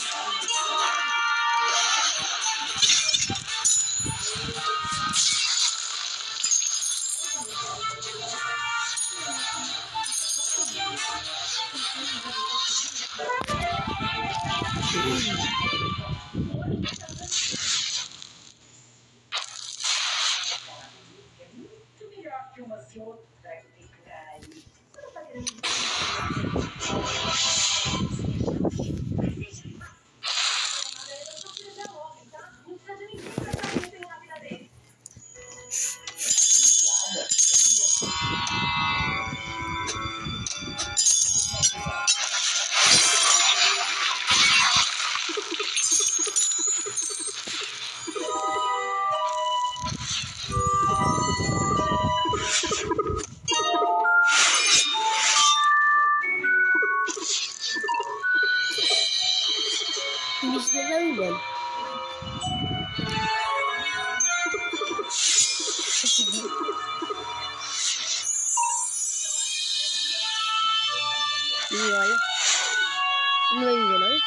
E olha, não vai viver não?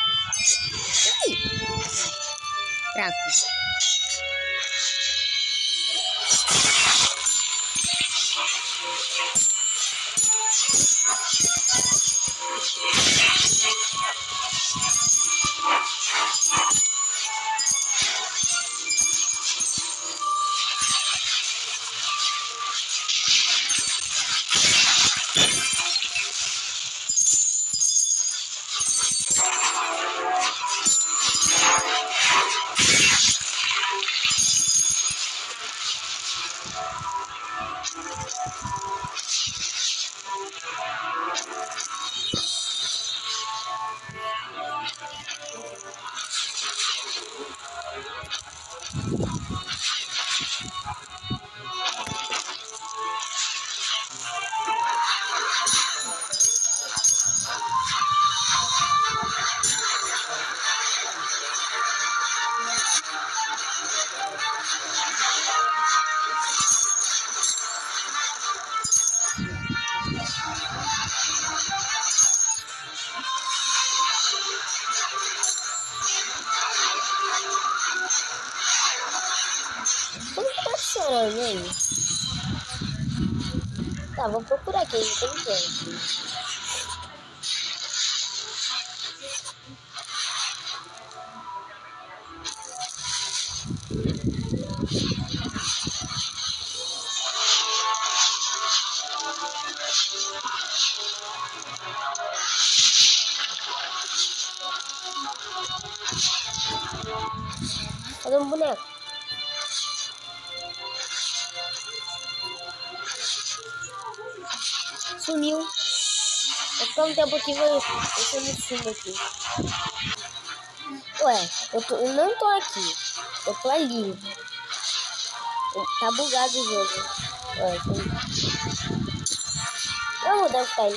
Fraco. Como que tá funcionando aí? Tá, vou procurar aqui, não tem tempo. Cadê um boneco? Sumiu. Vai ficar um tempo aqui, eu sumo aqui. Ué, eu não tô aqui. Eu tô ali. Tá bugado o jogo. Ué, eu vou dar ficar ali.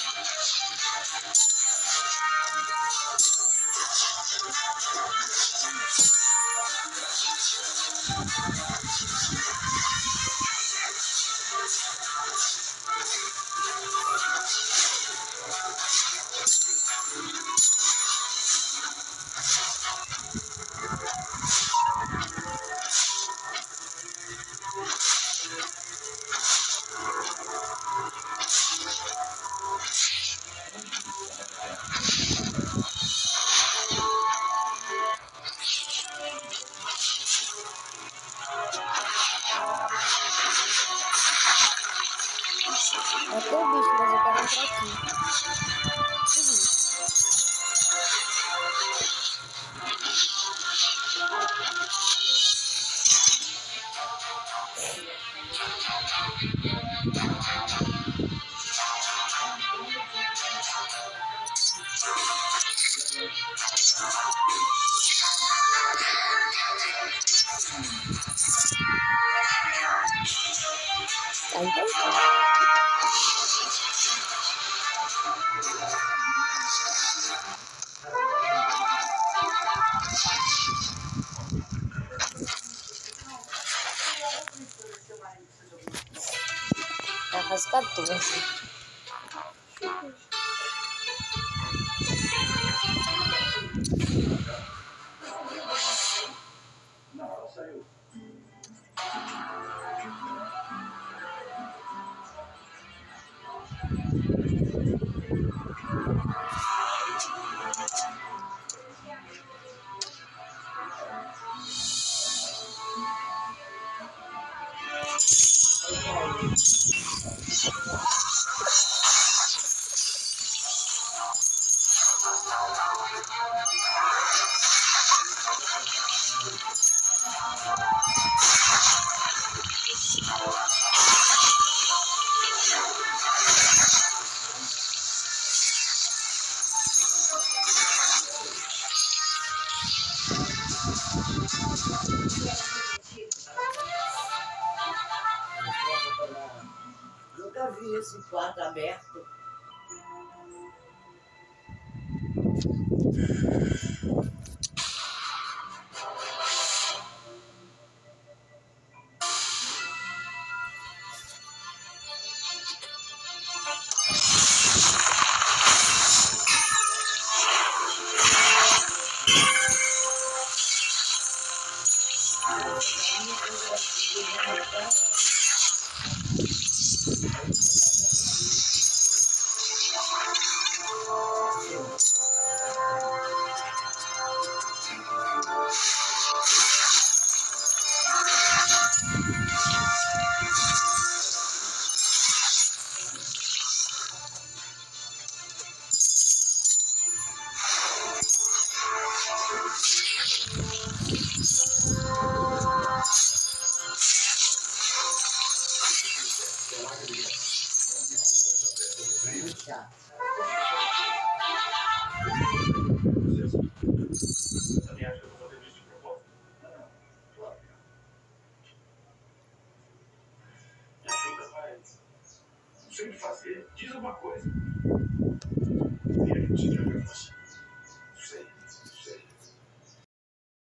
Até o bicho, mas eu quero entrar aqui. Tá, então tá fase 14. Nunca vi esse quarto aberto. Muito chato. Também acho que eu vou fazer isso de propósito. Me ajuda, mas não sei o que fazer. Diz alguma coisa. E a gente já vai fazer.